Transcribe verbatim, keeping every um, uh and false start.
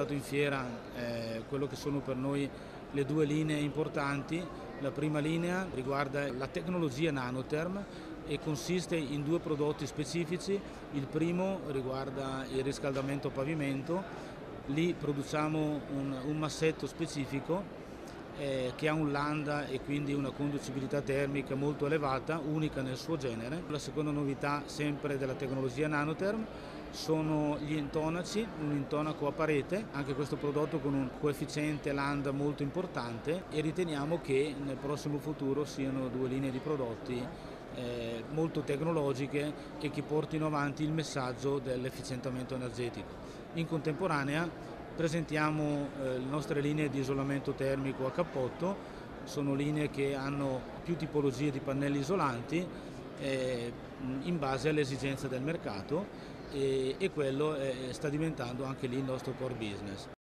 portato in fiera eh, quello che sono per noi le due linee importanti. La prima linea riguarda la tecnologia Nanotherm e consiste in due prodotti specifici. Il primo riguarda il riscaldamento a pavimento. Lì produciamo un, un massetto specifico eh, che ha un lambda e quindi una conducibilità termica molto elevata, unica nel suo genere. La seconda novità, sempre della tecnologia Nanotherm, sono gli intonaci, un intonaco a parete, anche questo prodotto con un coefficiente lambda molto importante, e riteniamo che nel prossimo futuro siano due linee di prodotti eh, molto tecnologiche e che portino avanti il messaggio dell'efficientamento energetico. In contemporanea presentiamo eh, le nostre linee di isolamento termico a cappotto. Sono linee che hanno più tipologie di pannelli isolanti eh, in base alle esigenze del mercato, e, e quello eh, sta diventando anche lì il nostro core business.